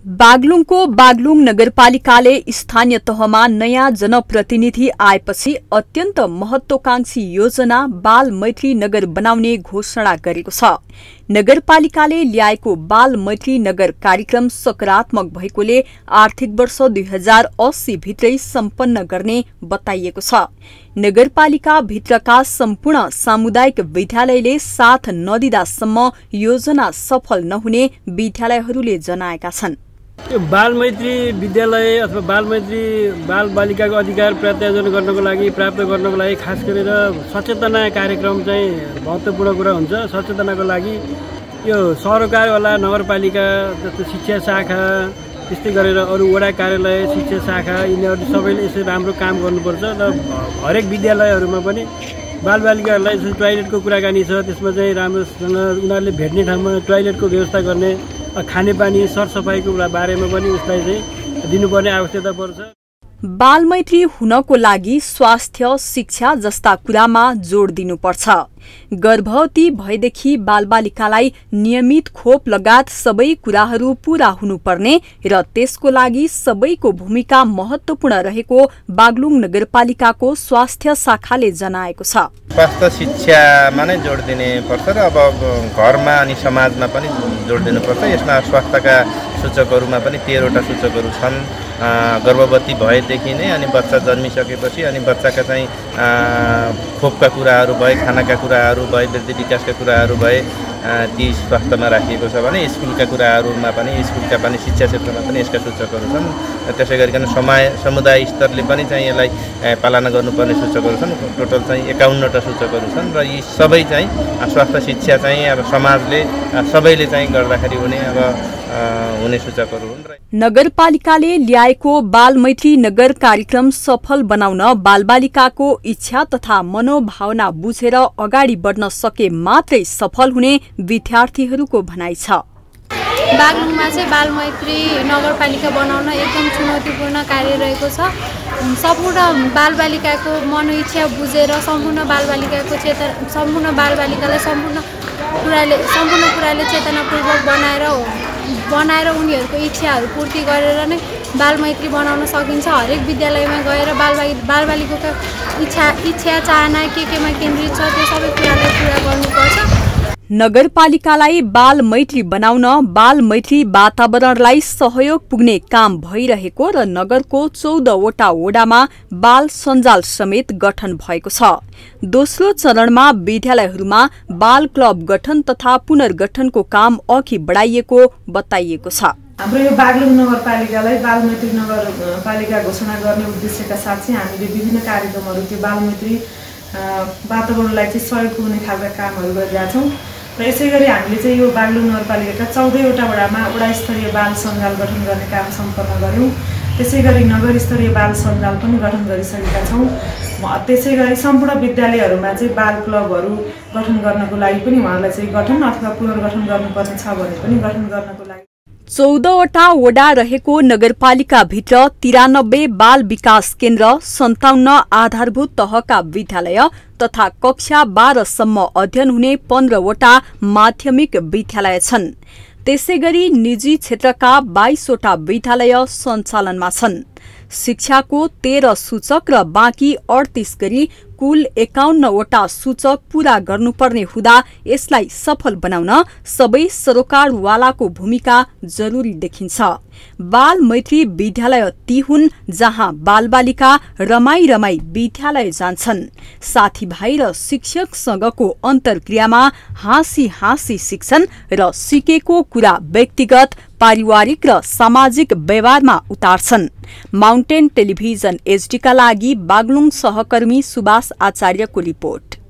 बागलुङको बागलुङ नगरपालिकाले स्थानीय तहमा नयाँ जनप्रतिनिधि आएपछि अत्यन्त महत्वाकांक्षी योजना बाल मैत्री नगर बनाउने घोषणा गरेको छ। नगरपालिकाले ल्याएको बाल मैत्री नगर कार्यक्रम सकारात्मक भएकोले आर्थिक वर्ष 2080 भित्रै सम्पन्न गर्ने बताइएको छ। नगरपालिका भित्रका सम्पूर्ण सामुदायिक विद्यालयले साथ नदिँदासम्म योजना सफल नहुने विद्यालयहरूले जनाएका छन्। यो बाल मैत्री विद्यालय अथवा बाल मैत्री बाल बालिकाको अधिकार प्रत्यार्जन गर्नको लागि प्राप्त गर्नको लागि खास गरेर सचेतना कार्यक्रम चाहिँ महत्त्वपूर्ण कुरा हुन्छ। सचेतनाको लागि यो सरकारवाला नगरपालिका जस्तो शिक्षा शाखा त्यस्तै गरेर अरू वडा कार्यालय शिक्षा शाखा यिनीहरू सबैले यसो राम्रो काम गर्नुपर्छ र हरेक विद्यालयहरूमा पनि बालबालिकाहरूलाई टोयलेटको कुराकानी छ, त्यसमा चाहिँ राम्रोसँग उनीहरूले भेट्ने ठाउँमा टोयलेटको व्यवस्था गर्ने, खानेपानी सरसफाइको बारेमा पनि उसलाई चाहिँ दिनुपर्ने आवश्यकता पर्छ। बालमैत्री हुनको लागि स्वास्थ्य शिक्षा जस्ता कुरामा जोड दिनुपर्छ। गर्भवती भएदेखि बालबालिकालाई नियमित खोप लगायत सबै कुराहरू पूरा हुनुपर्ने र त्यसको लागि सबैको भूमिका महत्त्वपूर्ण रहेको बागलुङ नगरपालिकाको स्वास्थ्य शाखाले जनाएको छ। स्वास्थ्य शिक्षामा नै जोड दिने पर्छ र अब घरमा अनि समाजमा पनि जोड दिनुपर्छ। यसमा स्वास्थ्यका सूचकहरूमा पनि 13 वटा सूचकहरू छन्। गर्भवती भएदेखि नै अनि बच्चा जन्मिसकेपछि अनि बच्चाका चाहिँ खोपका कुराहरू भए, खानाका कुराहरू भए, वृद्धि विकासका कुराहरू भए ती स्वास्थ्यमा राखिएको छ भने स्कुलका कुराहरूमा पनि स्कुलका पनि शिक्षा क्षेत्रमा पनि यसका सूचकहरू छन्। त्यसै गरिकन समुदाय स्तरले पनि चाहिँ यसलाई पालना गर्नुपर्ने सूचकहरू छन्। टोटल चाहिँ 51 वटा सूचकहरू छन् र यी सबै चाहिँ स्वास्थ्य शिक्षा चाहिँ अब समाजले सबैले चाहिँ गर्दाखेरि हुने सूचकहरू हुन्। नगरपालिकाले ल्याएको बालमैत्री नगर कार्यक्रम सफल बनाउन बालबालिकाको इच्छा तथा मनोभावना बुझेर अगाडि बढ्न सके मात्रै सफल हुने विद्यार्थीहरूको भनाइ छ। बागलुङमा चाहिँ बालमैत्री नगरपालिका बनाउन एकदम चुनौतीपूर्ण कार्य रहेको छ। सम्पूर्ण बालबालिकाको मनोइच्छा बुझेर सम्पूर्ण बालबालिकालाई सम्पूर्ण कुराले चेतनापूर्वक बनाएर उनीहरूको इच्छाहरू पूर्ति गरेर नै बालमैत्री बनाउन सकिन्छ। हरेक विद्यालयमा गएर बालबालिकाको इच्छा चाहना केमा केन्द्रित छ त्यो सबै कुरालाई पुरा गर्नुपर्छ। नगरपालिकालाई बाल मैत्री बनाउन बाल मैत्री वातावरणलाई सहयोग पुग्ने काम भइरहेको र नगरको 14 वटा वडामा बाल सञ्जाल समेत गठन भएको छ। दोस्रो चरणमा विद्यालयहरूमा बाल क्लब गठन तथा पुनर्गठनको काम अघि बढाइएको बताइएको छ। हाम्रो यो बागलुङ नगरपालिकालाई बालमैत्री नगरपालिका घोषणा गर्ने उद्देश्यका साथ चाहिँ हामीले विभिन्न कार्यक्रमहरू त्यो बालमैत्री वातावरणलाई चाहिँ सहयोग पुग्ने खालका कामहरू गरिरहेका छौँ र यसै गरी हामीले चाहिँ यो बागलुङ नगरपालिकाका 14 वटा वडामा वडा स्तरीय बाल सञ्जाल गठन गर्ने काम सम्पन्न गर्यौँ। त्यसै गरी नगर स्तरीय बाल सञ्जाल पनि गठन गरिसकेका छौँ। त्यसै गरी सम्पूर्ण विद्यालयहरूमा चाहिँ बाल क्लबहरू गठन गर्नको लागि पनि उहाँलाई चाहिँ गठन अथवा पुनर्गठन गर्नुपर्ने छ भने पनि गठन गर्नको लागि 14 वटा वडा रहेको नगरपालिकाभित्र 93 बाल विकास केन्द्र, 57 आधारभूत तहका विद्यालय तथा कक्षा 12 सम्म अध्ययन हुने 15 वटा माध्यमिक विद्यालय छन्। त्यसैगरी निजी क्षेत्रका 22 वटा विद्यालय सञ्चालनमा छन्। शिक्षाको 13 सूचक र बाँकी 38 गरी कुल 51 वटा सूचक पूरा गर्नुपर्ने हुँदा यसलाई सफल बनाउन सबै सरोकारवालाको भूमिका जरुरी देखिन्छ। बाल मैत्री विद्यालय ती हुन् जहाँ बालबालिका रमाई विद्यालय जान्छन्। साथीभाइ र शिक्षकसँगको अन्तर्क्रियामा हाँसी सिक्छन् र सिकेको कुरा व्यक्तिगत, पारिवारिक र सामाजिक व्यवहारमा उतार्छन्। माउन्टेन टेलिभिजन HD का लागि बागलुङ सहकर्मी सुभाष आचार्यको रिपोर्ट।